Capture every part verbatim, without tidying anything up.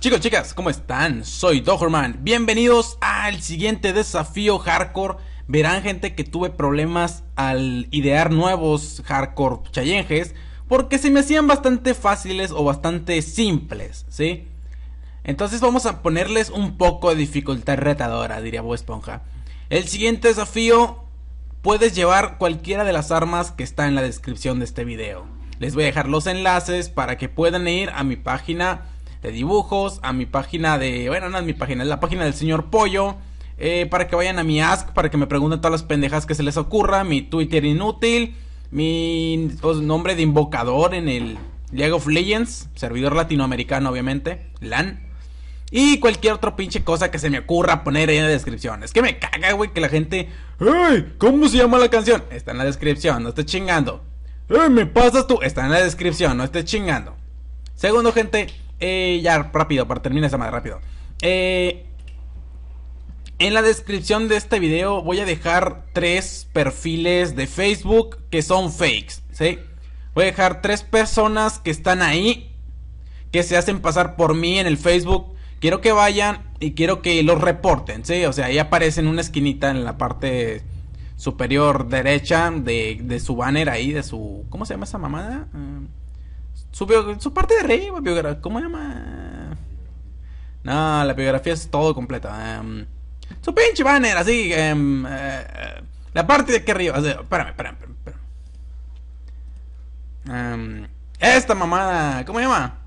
Chicos, chicas, ¿cómo están? Soy Doherman. Bienvenidos al siguiente desafío hardcore. Verán, gente, que tuve problemas al idear nuevos hardcore challenges porque se me hacían bastante fáciles o bastante simples, ¿sí? Entonces vamos a ponerles un poco de dificultad retadora, diría Bob Esponja. El siguiente desafío: puedes llevar cualquiera de las armas que está en la descripción de este video. Les voy a dejar los enlaces para que puedan ir a mi página de dibujos, a mi página de... Bueno, no es mi página, es la página del señor Pollo. Eh, para que vayan a mi Ask, para que me pregunten todas las pendejas que se les ocurra. Mi Twitter inútil, mi pues, nombre de invocador en el League of Legends, servidor latinoamericano obviamente, LAN. Y cualquier otro pinche cosa que se me ocurra poner ahí en la descripción. Es que me caga, güey, que la gente... ¡Hey! ¿Cómo se llama la canción? Está en la descripción, no estés chingando. ¡Hey! ¿Me pasas tú? Está en la descripción, no estés chingando. Segundo, gente, eh, ya rápido, para terminar esta madre rápido. Eh... En la descripción de este video voy a dejar tres perfiles de Facebook que son fakes, ¿sí? Voy a dejar tres personas que están ahí, que se hacen pasar por mí en el Facebook. Quiero que vayan y quiero que los reporten, ¿sí? O sea, ahí aparece en una esquinita en la parte superior derecha de, de su banner ahí, de su... ¿Cómo se llama esa mamada? Uh, su, bio, su parte de arriba, biografía, ¿cómo se llama? No, la biografía es todo completa. Um, Su pinche banner, así, um, uh, uh, la parte de aquí arriba, o sea, espérame, espérame, espérame. Um, esta mamada, ¿cómo se llama?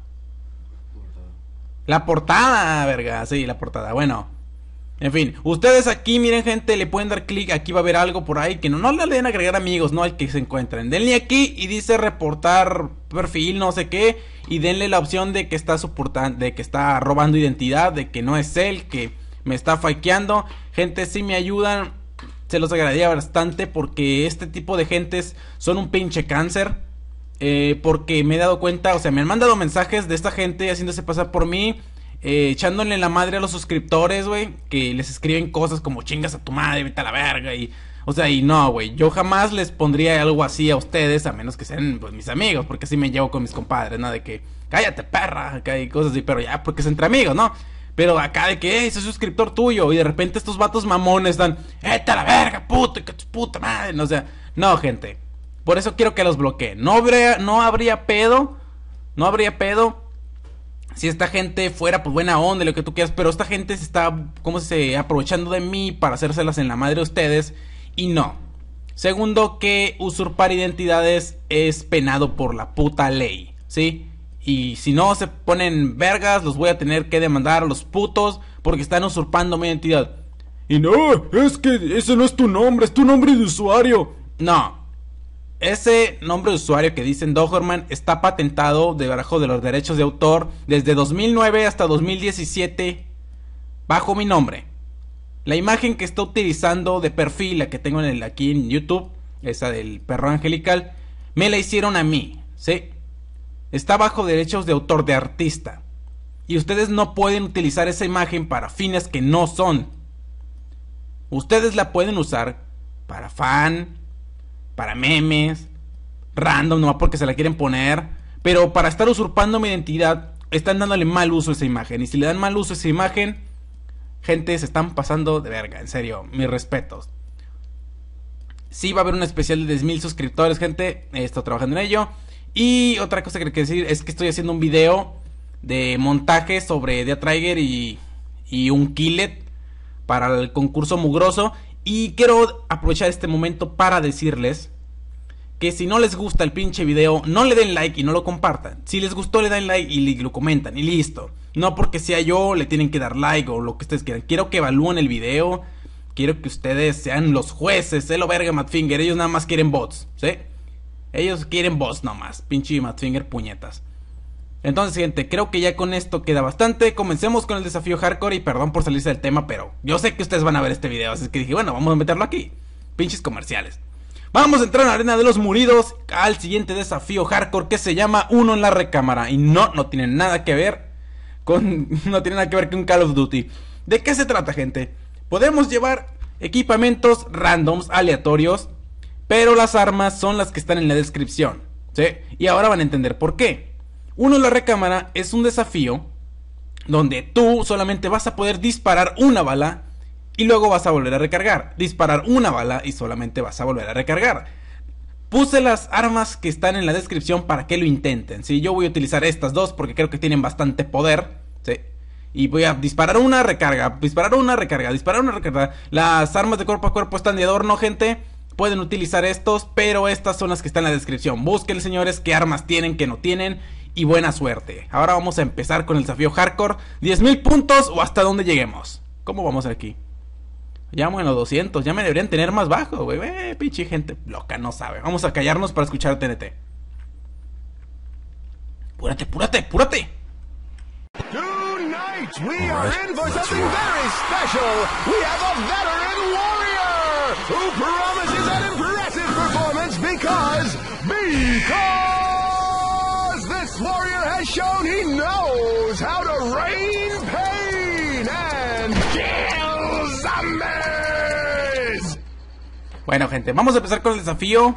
La portada, verga, sí, la portada, bueno. En fin, ustedes aquí, miren, gente, le pueden dar clic, aquí va a haber algo por ahí, que no, no le den agregar amigos, no al que se encuentren. Denle aquí y dice reportar perfil, no sé qué, y denle la opción de que está soportando, de que está robando identidad, de que no es él, que... me está fakeando. Gente, si me ayudan, se los agradaría bastante, porque este tipo de gentes son un pinche cáncer. eh, Porque me he dado cuenta, o sea, me han mandado mensajes de esta gente haciéndose pasar por mí, eh, echándole la madre a los suscriptores, güey, que les escriben cosas como chingas a tu madre, vete a la verga. Y, o sea, y no, güey, yo jamás les pondría algo así a ustedes, a menos que sean, pues, mis amigos, porque así me llevo con mis compadres, ¿no? De que, cállate, perra, acá hay cosas así, pero ya, porque es entre amigos, ¿no? Pero acá de que, hey, soy suscriptor tuyo. Y de repente estos vatos mamones están, ¡esta la verga, puto! ¡Que tu puta madre! No, o sea, no, gente. Por eso quiero que los bloqueen. No habría, no habría pedo. No habría pedo si esta gente fuera, pues, buena onda, lo que tú quieras. Pero esta gente se está, ¿cómo se dice? Aprovechando de mí para hacérselas en la madre a ustedes. Y no. Segundo, que usurpar identidades es penado por la puta ley, ¿sí? Y si no se ponen vergas, los voy a tener que demandar a los putos porque están usurpando mi identidad. Y no, es que ese no es tu nombre, es tu nombre de usuario. No, ese nombre de usuario que dicen Doherman está patentado debajo de los derechos de autor desde dos mil nueve hasta dos mil diecisiete bajo mi nombre. La imagen que está utilizando de perfil, la que tengo en el, aquí en YouTube, esa del perro angelical, me la hicieron a mí, ¿sí? Está bajo derechos de autor de artista. Y ustedes no pueden utilizar esa imagen para fines que no son. Ustedes la pueden usar para fan, para memes, random, no porque se la quieren poner. Pero para estar usurpando mi identidad, están dándole mal uso a esa imagen. Y si le dan mal uso a esa imagen, gente, se están pasando de verga, en serio, mis respetos. Sí va a haber un especial de diez mil suscriptores, gente. He estado trabajando en ello. Y otra cosa que quiero decir es que estoy haciendo un video de montaje sobre Death Trigger y, y un Killet para el concurso mugroso. Y quiero aprovechar este momento para decirles que si no les gusta el pinche video, no le den like y no lo compartan. Si les gustó, le dan like y lo comentan y listo. No porque sea yo, le tienen que dar like o lo que ustedes quieran. Quiero que evalúen el video. Quiero que ustedes sean los jueces. Se lo verga, Madfinger. Ellos nada más quieren bots, ¿sí? Ellos quieren boss nomás, pinche Madfinger puñetas. Entonces, gente, creo que ya con esto queda bastante. Comencemos con el desafío hardcore. Y perdón por salirse del tema, pero yo sé que ustedes van a ver este video, así que dije, bueno, vamos a meterlo aquí. Pinches comerciales. Vamos a entrar en la arena de los muridos al siguiente desafío hardcore, que se llama Uno en la recámara. Y no, no tiene nada que ver con... No tiene nada que ver con Call of Duty. ¿De qué se trata, gente? Podemos llevar equipamientos randoms, aleatorios, pero las armas son las que están en la descripción, ¿sí? Y ahora van a entender por qué. Uno en la recámara es un desafío donde tú solamente vas a poder disparar una bala y luego vas a volver a recargar. Disparar una bala y solamente vas a volver a recargar. Puse las armas que están en la descripción para que lo intenten, ¿sí? Yo voy a utilizar estas dos porque creo que tienen bastante poder, ¿sí? Y voy a disparar una, recarga, disparar una, recarga, disparar una, recarga. Las armas de cuerpo a cuerpo están de adorno, gente. Pueden utilizar estos, pero estas son las que están en la descripción. Busquen, señores, qué armas tienen, qué no tienen. Y buena suerte. Ahora vamos a empezar con el desafío hardcore. diez mil puntos o hasta donde lleguemos. ¿Cómo vamos aquí? Ya vamos en los doscientos. Ya me deberían tener más bajo, güey. Eh, pinche gente loca, no sabe. Vamos a callarnos para escuchar T N T. Púrate, púrate, púrate. Tonight we are in for something very special. We have a veteran warrior who promises an impressive performance because because this warrior has shown he knows how to rain pain and kill zombies. Bueno, gente, vamos a empezar con el desafío.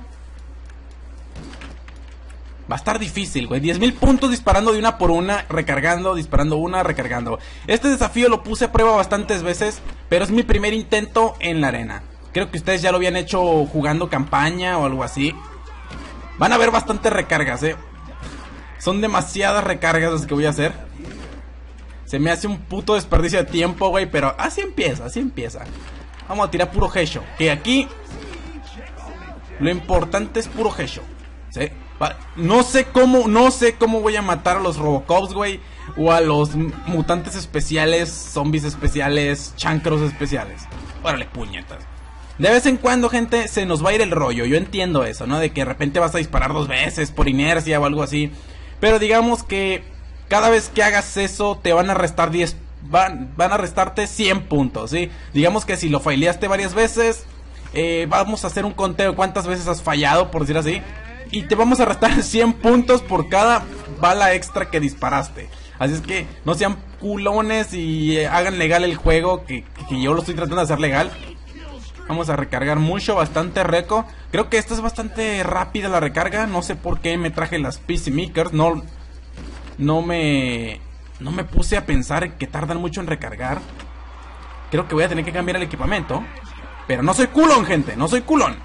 Va a estar difícil, güey. diez mil puntos disparando de una por una, recargando, disparando una, recargando. Este desafío lo puse a prueba bastantes veces, pero es mi primer intento en la arena. Creo que ustedes ya lo habían hecho jugando campaña o algo así. Van a ver bastantes recargas, eh. Son demasiadas recargas las que voy a hacer. Se me hace un puto desperdicio de tiempo, güey, pero así empieza, así empieza. Vamos a tirar puro headshot. Que aquí lo importante es puro headshot, ¿sí? No sé cómo, no sé cómo voy a matar a los Robocops, güey. O a los mutantes especiales, zombies especiales, chancros especiales. Órale, puñetas. De vez en cuando, gente, se nos va a ir el rollo. Yo entiendo eso, ¿no? De que de repente vas a disparar dos veces por inercia o algo así. Pero digamos que cada vez que hagas eso te van a restar diez, van, van a restarte cien puntos, ¿sí? Digamos que si lo faileaste varias veces, eh, vamos a hacer un conteo de cuántas veces has fallado, por decir así. Y te vamos a restar cien puntos por cada bala extra que disparaste. Así es que no sean culones y eh, hagan legal el juego, que, que yo lo estoy tratando de hacer legal. Vamos a recargar mucho, bastante reco. Creo que esta es bastante rápida la recarga. No sé por qué me traje las P C Makers. No, no me, no me puse a pensar que tardan mucho en recargar. Creo que voy a tener que cambiar el equipamiento. Pero no soy culón, gente, no soy culón.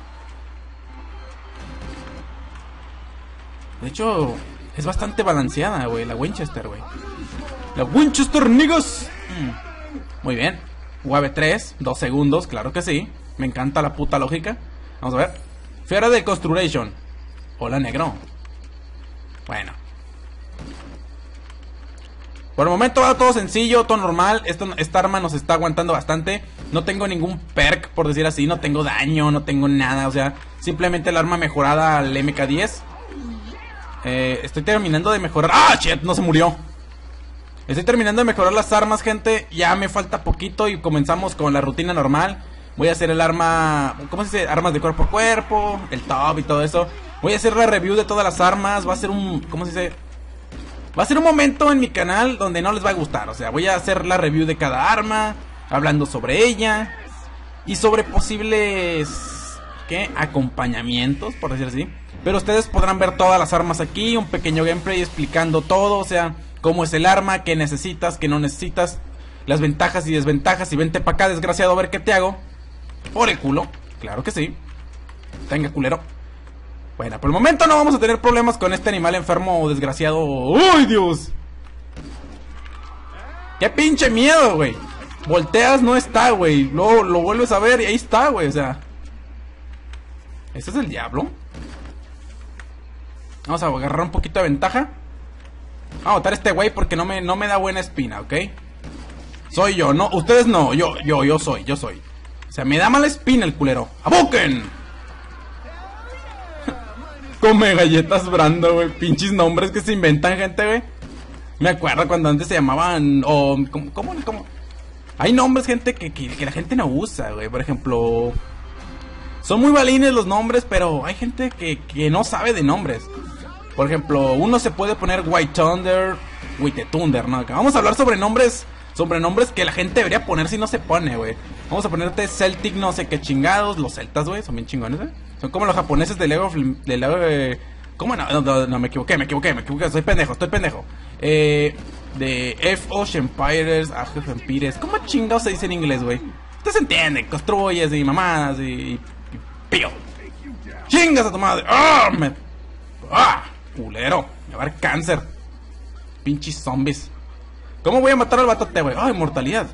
De hecho, es bastante balanceada, güey, la Winchester, güey. La Winchester, niggas. Mm. Muy bien. U A V tres, dos segundos, claro que sí. Me encanta la puta lógica. Vamos a ver. Fiera de Construction. Hola, negro. Bueno. Por el momento va todo sencillo, todo normal. Esto, esta arma nos está aguantando bastante. No tengo ningún perk, por decir así. No tengo daño, no tengo nada. O sea, simplemente el arma mejorada al M K diez. Eh, estoy terminando de mejorar. ¡Ah, shit! No se murió. Estoy terminando de mejorar las armas, gente. Ya me falta poquito y comenzamos con la rutina normal. Voy a hacer el arma... ¿Cómo se dice? Armas de cuerpo a cuerpo, el top y todo eso. Voy a hacer la review de todas las armas. Va a ser un... ¿Cómo se dice? Va a ser un momento en mi canal donde no les va a gustar. O sea, voy a hacer la review de cada arma, hablando sobre ella y sobre posibles... ¿Qué? Acompañamientos, por decir así. Pero ustedes podrán ver todas las armas aquí, un pequeño gameplay explicando todo, o sea, cómo es el arma, qué necesitas, qué no necesitas, las ventajas y desventajas. Y vente para acá, desgraciado, a ver qué te hago. Por el culo, claro que sí. Venga, culero. Bueno, por el momento no vamos a tener problemas con este animal enfermo o desgraciado. ¡Uy, Dios! ¡Qué pinche miedo, güey! Volteas, no está, güey. Luego lo vuelves a ver y ahí está, güey, o sea. ¿Este es el diablo? Vamos a agarrar un poquito de ventaja. Vamos a botar a este güey porque no me, no me da buena espina, ¿ok? Soy yo, no, ustedes no, yo, yo, yo soy, yo soy. O sea, me da mala espina el culero. ¡Abuken! Come galletas Brando, güey. Pinches nombres que se inventan, gente, güey. Me acuerdo cuando antes se llamaban... O, ¿cómo, cómo, cómo? Hay nombres, gente, que, que, que la gente no usa, güey. Por ejemplo... Son muy balines los nombres, pero hay gente que, que no sabe de nombres. Por ejemplo, uno se puede poner White Thunder, White Thunder, ¿no? Vamos a hablar sobre nombres, sobre nombres que la gente debería poner si no se pone, güey. Vamos a ponerte Celtic no sé qué chingados. Los celtas, güey, son bien chingones, ¿eh? Son como los japoneses de Lego, de Lego, eh, ¿cómo no? No, no? No, me equivoqué, me equivoqué, me equivoqué. Soy pendejo, estoy pendejo. Eh, De F O Empires, Age of Empires. ¿Cómo chingados se dice en inglés, güey? Usted se entiende, construyes y mamadas y, y pío. Chingas a tu madre. ¡Ah! Me... ¡Ah! Culero. Me va a dar cáncer. Pinches zombies. ¿Cómo voy a matar al batote, güey? ¡Ah! Inmortalidad.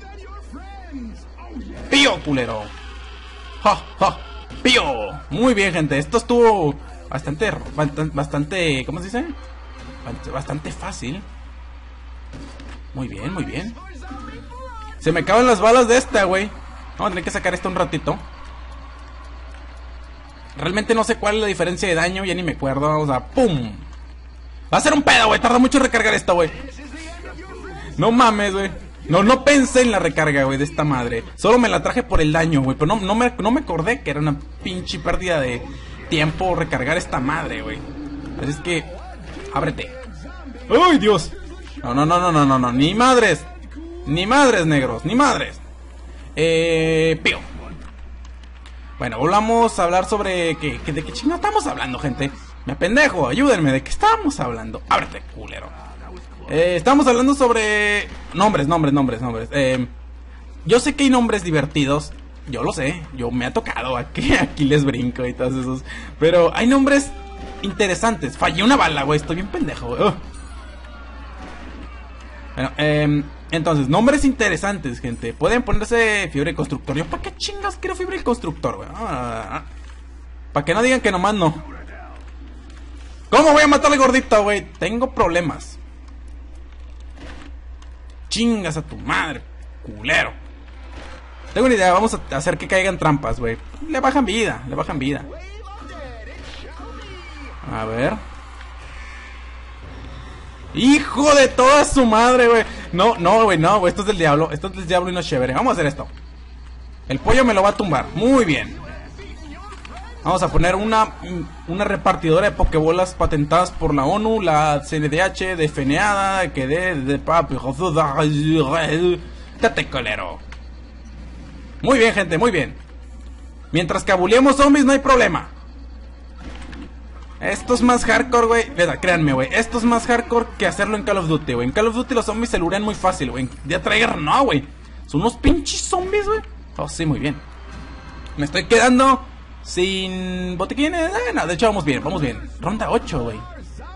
Pío, culero. ¡Ja, ja! Pío. Muy bien, gente. Esto estuvo bastante, bastante, ¿cómo se dice? Bastante fácil. Muy bien, muy bien. Se me acaban las balas de esta, güey. Vamos a tener que sacar esto un ratito. Realmente no sé cuál es la diferencia de daño, ya ni me acuerdo. O sea, ¡pum! Va a ser un pedo, güey. Tarda mucho en recargar esto, güey. No mames, güey. No, no pensé en la recarga, güey, de esta madre. Solo me la traje por el daño, güey. Pero no, no, me, no me acordé que era una pinche pérdida de tiempo recargar esta madre, güey. Así es que... ábrete. ¡Ay, Dios! No, no, no, no, no, no, no. Ni madres. Ni madres, negros. Ni madres. Eh... Pío. Bueno, volvamos a hablar sobre... ¿qué, qué, ¿De qué chingo estamos hablando, gente? Me apendejo, ayúdenme. ¿De qué estamos hablando? Ábrete, culero. Eh, estamos hablando sobre... Nombres, nombres, nombres, nombres. Eh, yo sé que hay nombres divertidos. Yo lo sé. Yo me ha tocado. Aquí, aquí les brinco y todos esos. Pero hay nombres interesantes. Fallé una bala, güey. Estoy bien pendejo, güey. Uh. Bueno, eh... entonces, nombres interesantes, gente. Pueden ponerse fiebre de constructor. ¿Yo para qué chingas quiero fiebre de constructor, güey? Ah, para que no digan que nomás no. ¿Cómo voy a matar al gordito, güey? Tengo problemas. Chingas a tu madre, culero. Tengo una idea, vamos a hacer que caigan trampas, güey. Le bajan vida, le bajan vida. A ver. ¡Hijo de toda su madre, güey! No, no, güey, no, güey, esto es del diablo. Esto es del diablo y no es chévere. Vamos a hacer esto. El pollo me lo va a tumbar. Muy bien. Vamos a poner una una repartidora de pokebolas patentadas por la ONU, la C N D H, defeneada, que de, de papi, tate colero. Muy bien, gente, muy bien. Mientras cabuleemos zombies no hay problema. Esto es más hardcore, güey. Créanme, güey. Esto es más hardcore que hacerlo en Call of Duty, güey. En Call of Duty los zombies se lurean muy fácil, güey. De Trigger no, güey. Son unos pinches zombies, güey. Oh, sí, muy bien. Me estoy quedando sin botiquines. Eh, no, de hecho, vamos bien, vamos bien. Ronda ocho, güey.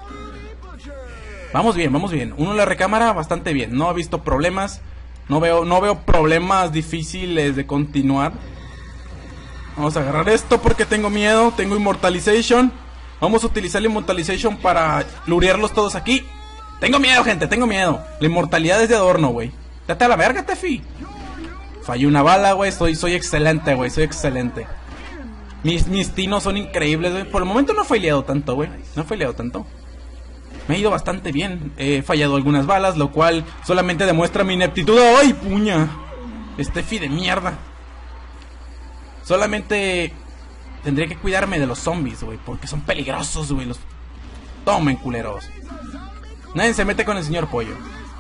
Vamos bien, vamos bien. Uno en la recámara, bastante bien. No he visto problemas. No veo, no veo problemas difíciles de continuar. Vamos a agarrar esto porque tengo miedo. Tengo Immortalization. Vamos a utilizar la Immortalization para lurearlos todos aquí. Tengo miedo, gente, tengo miedo. La inmortalidad es de adorno, güey. Date a la verga, Tefi. Fallé una bala, güey. Soy, soy excelente, güey. Soy excelente. Mis, mis tinos son increíbles, güey. Por el momento no he fallado tanto, güey. No he fallado tanto. Me ha ido bastante bien. He fallado algunas balas, lo cual solamente demuestra mi ineptitud. ¡Ay, puña! Steffi de mierda. Solamente... tendría que cuidarme de los zombies, güey, porque son peligrosos, güey. Los... tomen, culeros. Nadie se mete con el señor Pollo.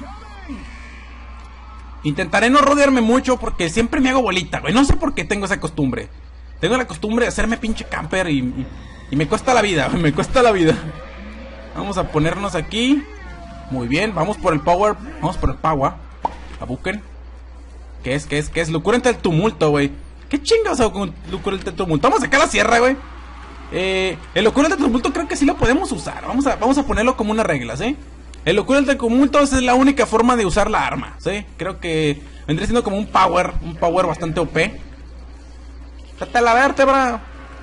Intentaré no rodearme mucho porque siempre me hago bolita, güey. No sé por qué tengo esa costumbre. Tengo la costumbre de hacerme pinche camper y, y, y me cuesta la vida, güey, me cuesta la vida. Vamos a ponernos aquí. Muy bien, vamos por el power. Vamos por el power. A busquen. ¿Qué es? ¿Qué es? ¿Qué es? Locura entre el tumulto, güey. ¿Qué chingados hago con locura entre el tumulto? Vamos a sacar la sierra, güey. Eh, el locura entre el tumulto creo que sí lo podemos usar. Vamos a, vamos a ponerlo como una regla, ¿sí? El locura entre el tumulto es la única forma de usar la arma, ¿sí? Creo que vendría siendo como un power. Un power bastante O P. Date la vértebra.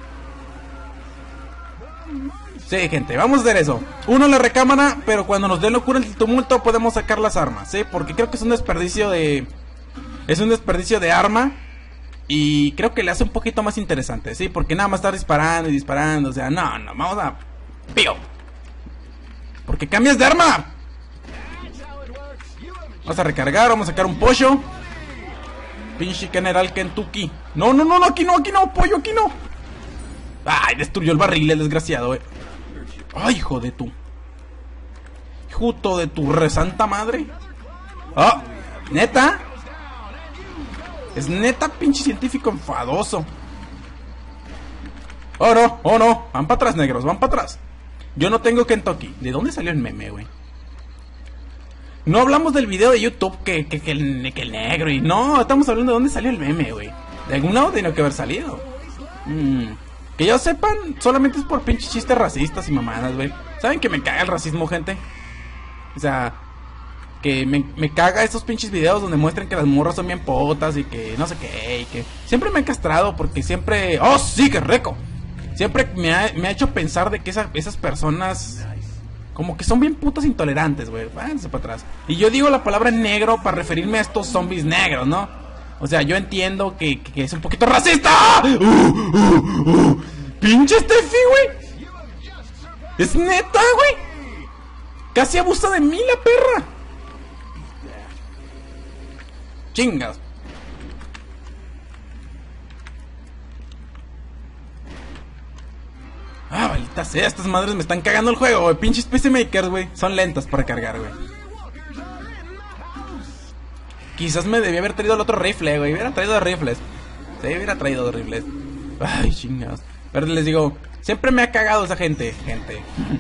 Sí, gente, vamos a hacer eso. Uno en la recámara, pero cuando nos dé locura el tumulto podemos sacar las armas, ¿sí? Porque creo que es un desperdicio de... Es un desperdicio de arma. Y creo que le hace un poquito más interesante, ¿sí? Porque nada más estar disparando y disparando. O sea, no, no, vamos a... ¡Pío! Porque cambias de arma. Vamos a recargar, vamos a sacar un pollo. Pinche General Kentucky. No, no, no, no, aquí no, aquí no, pollo, aquí no. Ay, destruyó el barril, el desgraciado, eh. Ay, hijo de tu... Hijo de tu resanta madre. Ah, ¿neta? Es neta, pinche científico enfadoso. Oh no, oh no, van para atrás, negros, van para atrás. Yo no tengo Kentucky. ¿De dónde salió el meme, güey? No hablamos del video de YouTube que, que, que, el, que el negro y no, estamos hablando de dónde salió el meme, güey. De algún lado tiene que haber salido. Mm. Que yo sepan, solamente es por pinches chistes racistas y mamadas, güey. ¿Saben que me caga el racismo, gente? O sea, que me, me caga estos pinches videos donde muestran que las morras son bien potas y que no sé qué, y que siempre me han castrado porque siempre... ¡Oh, sí, qué rico! Siempre me ha, me ha hecho pensar de que esa, esas personas como que son bien putas intolerantes, güey. Váyanse para atrás. Y yo digo la palabra negro para referirme a estos zombies negros, ¿no? O sea, yo entiendo que, que, que es un poquito racista. ¡Uh, uh, uh! ¡Pinche Steffi, güey! ¡Es neta, güey! Casi abusa de mí la perra. Chingas. Ah, maldita sea, estas madres me están cagando el juego, güey. Pinches P C Makers, güey. Son lentas para cargar, güey. Quizás me debía haber traído el otro rifle, güey. Hubiera traído dos rifles. Sí, hubiera traído dos rifles. Ay, chingados. Pero les digo, siempre me ha cagado esa gente, gente.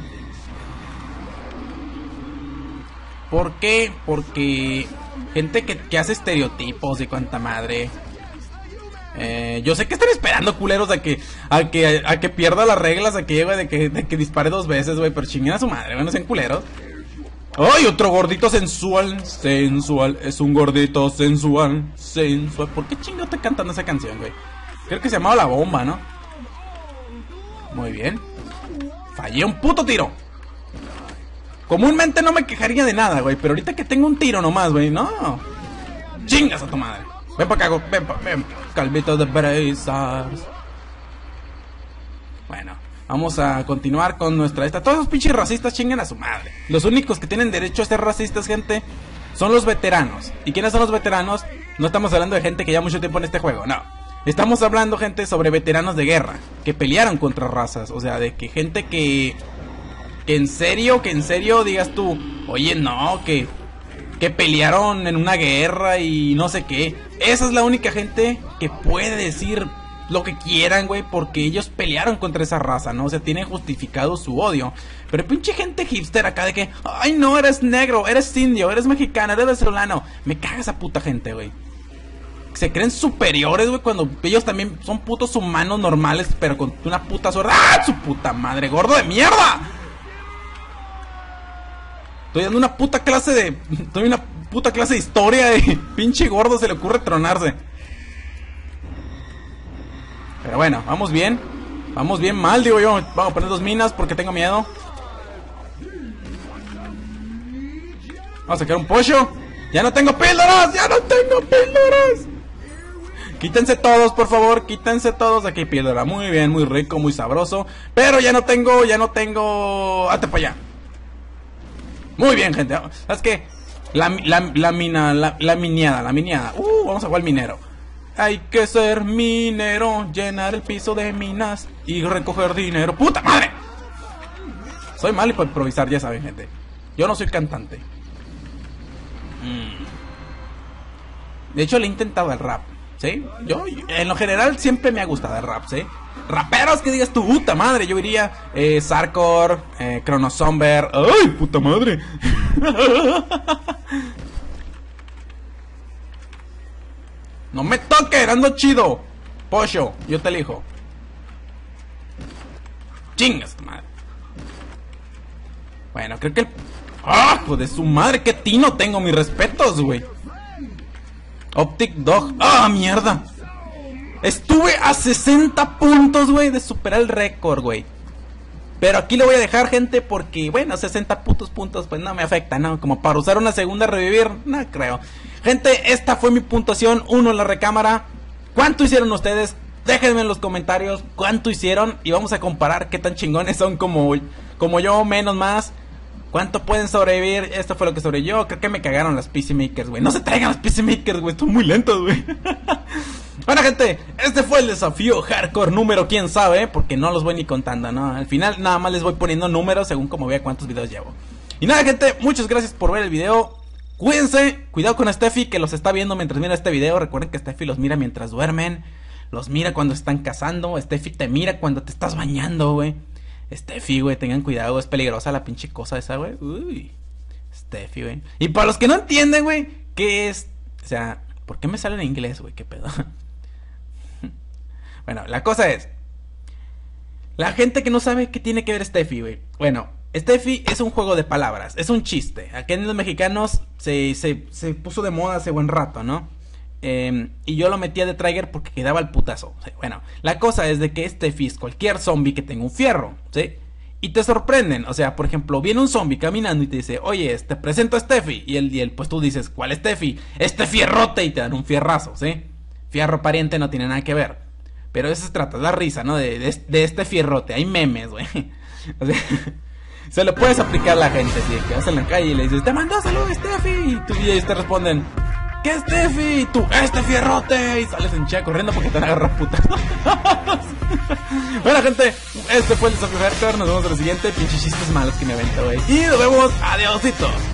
¿Por qué? Porque gente que, que hace estereotipos y cuanta madre. Eh, yo sé que están esperando, culeros, a que a que a que pierda las reglas, a que llegue de que, de que dispare dos veces, güey. Pero chinguen a su madre, güey, no sean culeros. ¡Ay, otro gordito sensual! Sensual, es un gordito sensual, sensual. ¿Por qué chingo estoy cantando esa canción, güey? Creo que se llamaba La Bomba, ¿no? Muy bien. Fallé un puto tiro. Comúnmente no me quejaría de nada, güey, pero ahorita que tengo un tiro nomás, güey, no. Chingas a tu madre. Ven para acá, ven para ven. Calvito de Brazas. Bueno, vamos a continuar con nuestra esta. Todos esos pinches racistas chingan a su madre. Los únicos que tienen derecho a ser racistas, gente, son los veteranos. ¿Y quiénes son los veteranos? No estamos hablando de gente que lleva mucho tiempo en este juego, no. Estamos hablando, gente, sobre veteranos de guerra que pelearon contra razas. O sea, de que gente que... Que en serio, que en serio digas tú, oye, no, que... Que pelearon en una guerra y no sé qué. Esa es la única gente que puede decir lo que quieran, güey, porque ellos pelearon contra esa raza, ¿no? O sea, tienen justificado su odio. Pero pinche gente hipster acá de que, ay, no, eres negro, eres indio, eres mexicano, eres venezolano. Me caga esa puta gente, güey. Se creen superiores, güey, cuando ellos también son putos humanos normales, pero con una puta suerte. ¡Ah, su puta madre, gordo de mierda! Estoy dando una puta clase de... Estoy una puta clase de historia y pinche gordo se le ocurre tronarse. Pero bueno, vamos bien. Vamos bien mal, digo yo. Vamos a poner dos minas porque tengo miedo. Vamos a sacar un pollo. ¡Ya no tengo píldoras! ¡Ya no tengo píldoras! Quítense todos, por favor, quítense todos. Aquí píldora, muy bien, muy rico, muy sabroso. Pero ya no tengo, ya no tengo... ¡Hate para allá! Muy bien, gente. ¿Sabes qué? La, la, la mina, la, la miniada, la miniada. Uh, vamos a jugar al minero. Hay que ser minero, llenar el piso de minas y recoger dinero. ¡Puta madre! Soy malo para improvisar, ya saben, gente. Yo no soy cantante. Mm. De hecho, le he intentado el rap, ¿sí? Yo, en lo general, siempre me ha gustado el rap, ¿sí? Raperos que digas tu puta madre, yo diría eh, Sarkor, eh, Chronosomber. ¡Ay, puta madre! No me toques, ando chido. Pollo, yo te elijo. Chingas, madre. Bueno, creo que el... ¡Ah! Pues de su madre, qué tino tengo, mis respetos, güey. Optic Dog. ¡Ah, mierda! Estuve a sesenta puntos, güey, de superar el récord, güey. Pero aquí le voy a dejar, gente, porque, bueno, sesenta putos puntos, pues no me afecta, ¿no? Como para usar una segunda revivir, no creo. Gente, esta fue mi puntuación, uno en la recámara. ¿Cuánto hicieron ustedes? Déjenme en los comentarios cuánto hicieron y vamos a comparar qué tan chingones son como, como yo, menos, más. ¿Cuánto pueden sobrevivir? Esto fue lo que sobrevivió. Creo que me cagaron las P C Makers, güey. No se traigan las P C Makers, güey. Están muy lentos, güey. Bueno, gente, este fue el desafío hardcore número quién sabe, porque no los voy ni contando, ¿no? Al final nada más les voy poniendo números según como vea cuántos videos llevo. Y nada, gente, muchas gracias por ver el video. Cuídense, cuidado con Steffi que los está viendo mientras mira este video. Recuerden que Steffi los mira mientras duermen, los mira cuando están cazando. Steffi te mira cuando te estás bañando, güey. Steffi, güey, tengan cuidado, es peligrosa la pinche cosa esa, güey. Uy, Steffi, güey. Y para los que no entienden, güey, ¿qué es? O sea, ¿por qué me sale en inglés, güey? ¿Qué pedo? Bueno, la cosa es, la gente que no sabe qué tiene que ver Steffi, güey. Bueno, Steffi es un juego de palabras, es un chiste. Aquí en los mexicanos se, se, se puso de moda hace buen rato, ¿no? Eh, y yo lo metía de trigger porque quedaba el putazo. ¿Sí? Bueno, la cosa es de que Steffi es cualquier zombie que tenga un fierro, ¿sí? Y te sorprenden, o sea, por ejemplo, viene un zombie caminando y te dice, oye, te presento a Steffi. Y él, y él, pues tú dices, ¿cuál es Steffi? Este fierrote, y te dan un fierrazo, ¿sí? Fierro pariente no tiene nada que ver. Pero eso se trata, es la risa, ¿no? De, de, de este fierrote, hay memes, güey. O sea, se lo puedes aplicar a la gente, ¿sí? Que vas en la calle y le dices, te mandó salud, Steffi. Y, tú, y ellos te responden, ¿qué Steffi? Y tú, este fierrote. Y sales en chinga corriendo porque te van a agarrar puta. Bueno, gente, este fue el Desafío Hardcore. Nos vemos en el siguiente. Pinches chistes malos que me aventa, güey. Y nos vemos. Adiósito.